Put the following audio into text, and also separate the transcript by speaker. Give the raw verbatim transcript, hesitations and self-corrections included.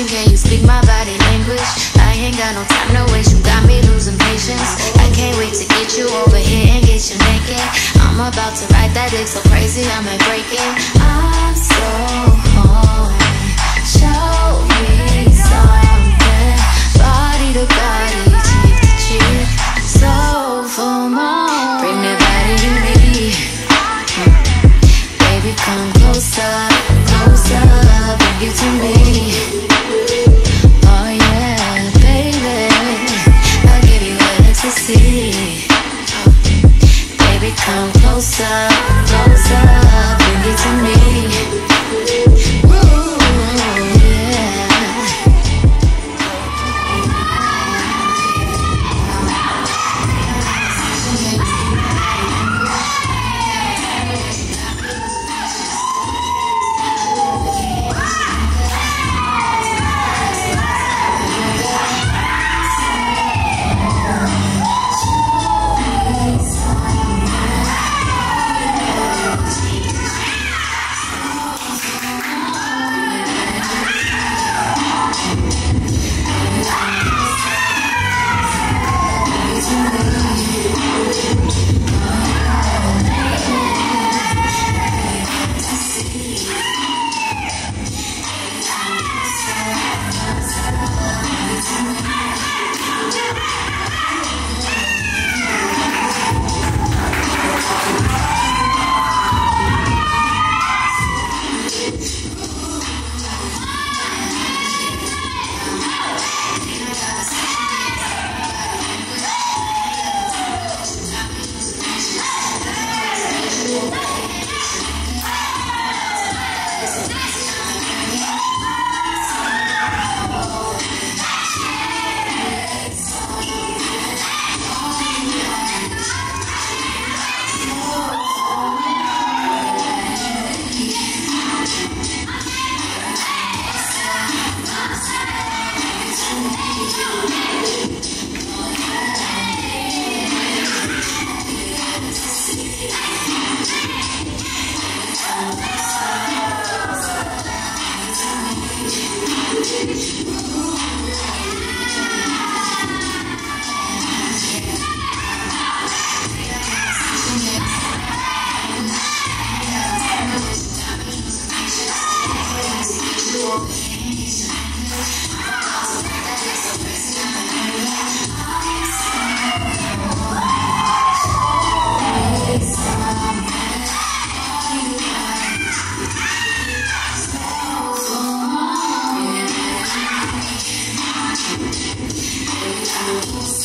Speaker 1: attention, can you speak my body language? I ain't got no time to waste, you got me losing patience. I can't wait to get you over here and get you naked. I'm about to ride that dick so crazy, I might break it. I'm so horny, show me something. Body to body, cheek to cheek, so full moon. Bring that body to me, baby, come closer, closer, bring it to me. Oh yeah, baby, I'll give you ecstasy. Baby, come closer, closer, bring it to me. Ooh, yeah.
Speaker 2: We'll be right back.